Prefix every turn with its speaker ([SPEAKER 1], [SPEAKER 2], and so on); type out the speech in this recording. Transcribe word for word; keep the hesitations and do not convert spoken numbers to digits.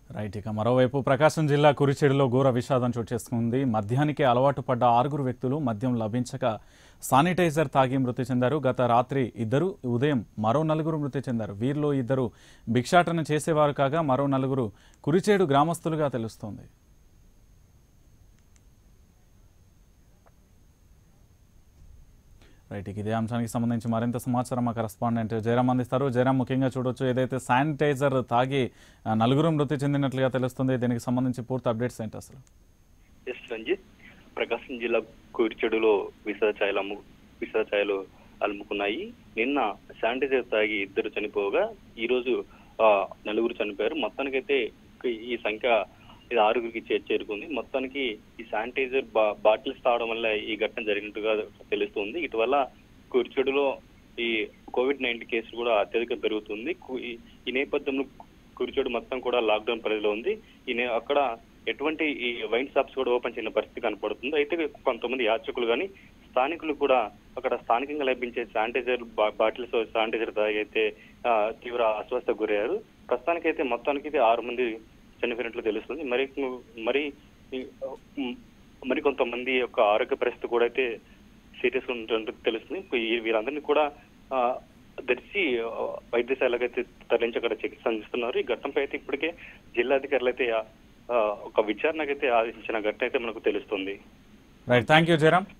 [SPEAKER 1] Right. ఇక మరోవైపు ప్రకాశం జిల్లా కురిచెడులో ఘోర విషాదం చోటు చేసుకుంది. మద్యానికి అలవాటు పడ్డ ఆరుగురు వ్యక్తులు మద్యం లభించక శానిటైజర్ తాగి మృతి చెందారు. గత రాత్రి ఇద్దరు, ఉదయం మరో నలుగురు మృతి చెందారు. వీరిలో ఇద్దరు భిక్షాటన చేసేవారు కాగా మరో నలుగురు కురిచెడు గ్రామస్తులుగా తెలుస్తోంది. రైట్. ఇదే అంశానికి సంబంధించి మరింత సమాచారం మా కరెస్పాండెంట్ జయరామ్ అందిస్తారు. జయరామ్, ముఖ్యంగా చూడొచ్చు ఏదైతే శానిటైజర్ తాగి నలుగురు మృతి చెందినట్లుగా తెలుస్తుంది, దీనికి సంబంధించి పూర్తి అప్డేట్స్ ఏంటి అసలు?
[SPEAKER 2] ఎస్ రంజిత్, ప్రకాశం జిల్లా కురిచెడులో విషఛాయలు అమ్ము విషఛాయలు అలుముకున్నాయి. నిన్న శానిటైజర్ తాగి ఇద్దరు చనిపోగా ఈరోజు నలుగురు చనిపోయారు. మొత్తానికైతే ఈ సంఖ్య ఇది ఆరుగురికి చేరుకుంది. మొత్తానికి ఈ శానిటైజర్ బా బాటిల్స్ తాగడం వల్ల ఈ ఘటన జరిగినట్టుగా తెలుస్తుంది. ఇటీవల కురిచెడులో ఈ కోవిడ్ నైన్టీన్ కేసులు కూడా అత్యధిక పెరుగుతుంది. ఈ నేపథ్యంలో కురిచెడు మొత్తం కూడా లాక్డౌన్ పరిధిలో ఉంది. ఈ అక్కడ ఎటువంటి ఈ వైన్ షాప్స్ కూడా ఓపెన్ చేయని పరిస్థితి కనపడుతుంది. అయితే కొంతమంది యాత్రికులు కానీ స్థానికులు కూడా అక్కడ స్థానికంగా లభించే శానిటైజర్ బాటిల్స్ శానిటైజర్ తాగి అయితే తీవ్ర అస్వస్థకు గురయ్యారు. ప్రస్తుతానికైతే మొత్తానికి అయితే ఆరు మంది చనిపోయినట్లు తెలుస్తుంది. మరి మరి మరి కొంతమంది యొక్క ఆరోగ్య పరిస్థితి కూడా అయితే సీరియస్ గా ఉన్నట్టు తెలుస్తుంది. వీరందరినీ కూడా దర్శి వైద్యశాలకైతే తరలించి అక్కడ చికిత్స అందిస్తున్నారు. ఈ ఘటనపై అయితే ఇప్పటికే జిల్లాధికారులు అయితే ఒక విచారణకైతే ఆదేశించిన ఘటన అయితే మనకు తెలుస్తుంది.
[SPEAKER 1] Right, thank you Jayaram.